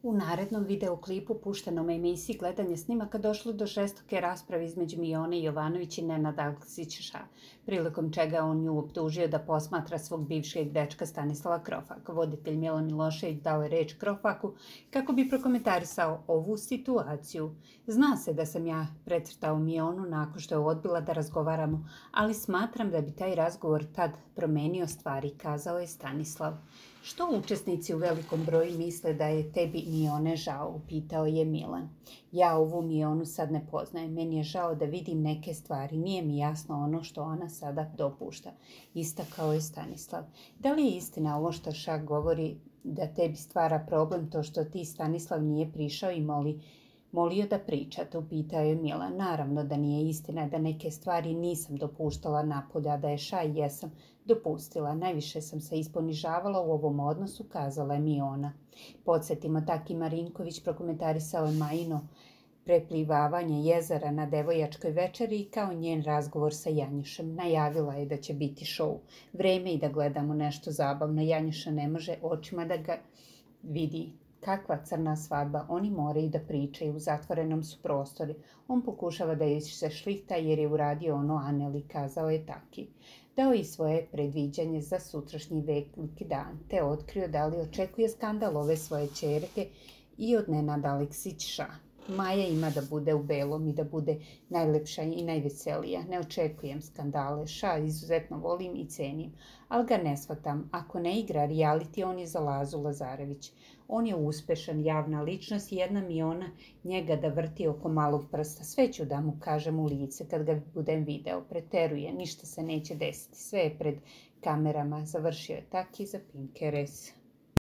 U narednom videoklipu puštenom emisiji Gledanje snimaka došlo do žestoke rasprave između Mione Jovanović i Nenada Aleksića, prilikom čega on nju optužio da posmatra svog bivšeg dečka Stanislava Krofaka. Voditelj Milan Milošević dao je reč Krofaku kako bi prokomentarisao ovu situaciju. Zna se da sam ja precrtao Mionu nakon što je odbila da razgovaramo, ali smatram da bi taj razgovor tad promenio stvari, kazao je Stanislav. Što učesnici u velikom broju misle da je tebi Mione žao, upitao je Milan. Ja ovu Mionu sad ne poznajem, meni je žao da vidim neke stvari, nije mi jasno ono što ona sada dopušta, istakao je Stanislav. Da li je istina ovo što Šak govori da tebi stvara problem to što ti Stanislav nije prišao i molio da pričate, upitao je Milan. Naravno da nije istina, da neke stvari nisam dopuštala napolja, da je Šaj jesam dopustila. Najviše sam se isponižavala u ovom odnosu, kazala je Miona. Podsjetimo, Taki Marinković prokomentarisao je Majino preplivavanje jezera na devojačkoj večeri i kao njen razgovor sa Janjušem. Najavila je da će biti šou. Vreme i da gledamo nešto zabavno. Janjuša ne može očima da ga vidi. Kakva crna svadba, oni moraju da pričaju, u zatvorenom su prostori. On pokušava da joj se šlihta jer je uradio ono Aneli, kazao je Taki. Dao i svoje predviđanje za sutrašnji veliki dan, te otkrio da li očekuje skandal ove svoje ćerke i od Nenada Aleksića. Maja ima da bude u belom i da bude najlepša i najveselija. Ne očekujem skandale. Ša izuzetno volim i cenim, ali ga ne shvatam. Ako ne igra reality, on je za Lazu Lazarević. On je uspešan, javna ličnost i jedna Miona njega da vrti oko malog prsta. Sve ću da mu kažem u lice kad ga budem video. Preteruje, ništa se neće desiti. Sve je pred kamerama. Završio je Taki za Pinkeres.